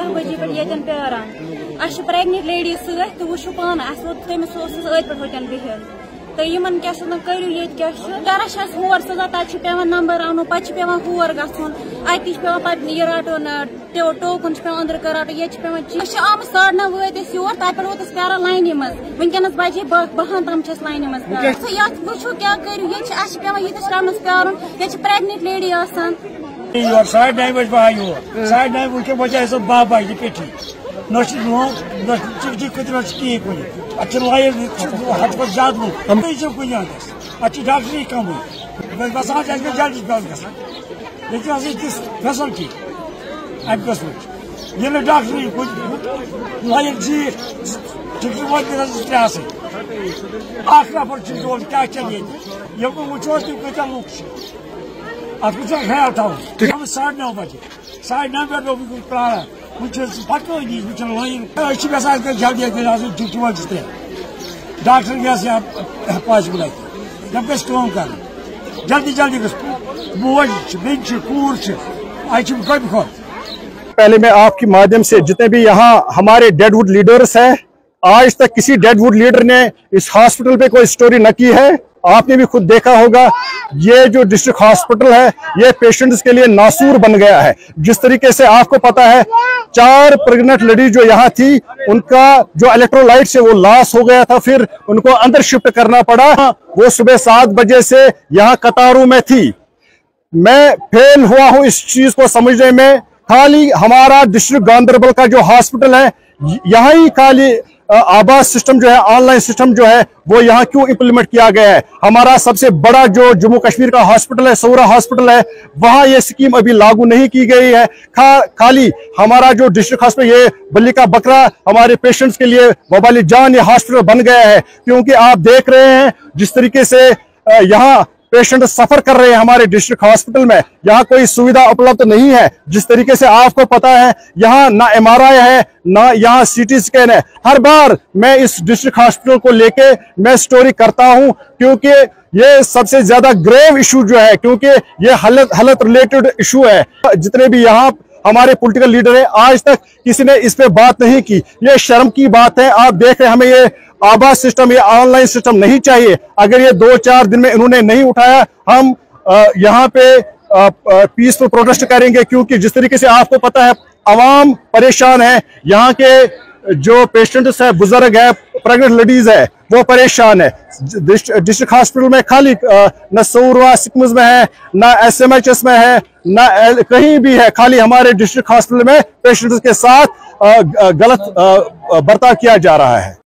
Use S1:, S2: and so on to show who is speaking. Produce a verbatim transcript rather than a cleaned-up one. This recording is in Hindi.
S1: बजे पे प्यारान अस प्रेगनेंट लेडी सत वो पान तमिस अत पे होटन बिहन तो इन क्या करू ये क्या हर सजा तक पे नंबर अनु पे हर गन अत पे यह रटन टोकन पे अंदर कर रटन ये पे आम साढ़ नौ वत योर तत पे वोत प्यारान लाइन मज वनकस बजे बहन तम लाइन मज वो क्या करू ये पे ये टाइम प्यार ये प्रेगनेंट लेडी
S2: योर साढ़े नौ बजे बह योर साढ़े नौ वो बजे बह बजे पेठी न चिक कहीं कुन अत लाइन हद पे ज्यादा लुक कुन अत डॉक्टरी कम बसान जल्दी पे गई ये फैसलटी अम कस्म ये डॉक्टरी लाइन जीत टिकट वो त्रे नफर क्या चल ये वो तुम कत लुक अत ख्याल थवन साढ़े नौ बजे साढ़े नौ पे प्रान पकड़ लाइन जल्दी टिकट वो त्रे डॉक्टर गया पॉसिबल जब गम कर जल्दी जल्दी बोज बेन कूर कम खो।
S3: पहले मैं आपके माध्यम से जितने भी यहाँ हमारे डेडवुड लीडर्स हैं, आज तक किसी डेडवुड लीडर ने इस हॉस्पिटल पे कोई स्टोरी न की है। आपने भी खुद देखा होगा ये जो डिस्ट्रिक्ट हॉस्पिटल है ये पेशेंट्स के लिए नासूर बन गया है। जिस तरीके से आपको पता है चार प्रेग्नेंट लेडी जो यहाँ थी उनका जो इलेक्ट्रोलाइट से वो लॉस हो गया था, फिर उनको अंदर शिफ्ट करना पड़ा। वो सुबह सात बजे से यहाँ कतारों में थी। मैं फेल हुआ हूँ इस चीज को समझने में। खाली हमारा डिस्ट्रिक्ट गांधरबल का जो हॉस्पिटल है यहाँ ही खाली आवास सिस्टम जो है ऑनलाइन सिस्टम जो है वो यहाँ क्यों इंप्लीमेंट किया गया है। हमारा सबसे बड़ा जो जम्मू कश्मीर का हॉस्पिटल है सौरा हॉस्पिटल है वहां ये स्कीम अभी लागू नहीं की गई है। खा, खाली हमारा जो डिस्ट्रिक्ट हॉस्पिटल ये बल्ली का बकरा हमारे पेशेंट्स के लिए वबाली जान ये हॉस्पिटल बन गया है। क्योंकि आप देख रहे हैं जिस तरीके से यहाँ पेशेंट सफर कर रहे हैं हमारे डिस्ट्रिक्ट हॉस्पिटल में, यहाँ कोई सुविधा उपलब्ध नहीं है। जिस तरीके से आपको पता है यहाँ ना एम आर आई है ना यहाँ सी टी स्कैन है। हर बार मैं इस डिस्ट्रिक्ट हॉस्पिटल को लेके मैं स्टोरी करता हूँ क्योंकि ये सबसे ज्यादा ग्रेव इशू जो है, क्योंकि ये हालत हालत रिलेटेड इशू है। जितने भी यहाँ हमारे पॉलिटिकल लीडर है आज तक किसी ने इस पे बात नहीं की। ये शर्म की बात है। आप देख रहे हैं हमें ये आवास सिस्टम ये ऑनलाइन सिस्टम नहीं चाहिए। अगर ये दो चार दिन में इन्होंने नहीं उठाया हम यहाँ पे पीसफुल प्रोटेस्ट करेंगे। क्योंकि जिस तरीके से आपको पता है अवाम परेशान है, यहाँ के जो पेशेंट्स है बुजुर्ग है प्रेग्नेंट लेडीज है वो परेशान है। डिस्ट्रिक्ट हॉस्पिटल में खाली न सौरवा सिकम्स में है न एस एम एच एस में है न कहीं भी है, खाली हमारे डिस्ट्रिक्ट हॉस्पिटल में पेशेंट्स के साथ गलत बर्ताव किया जा रहा है।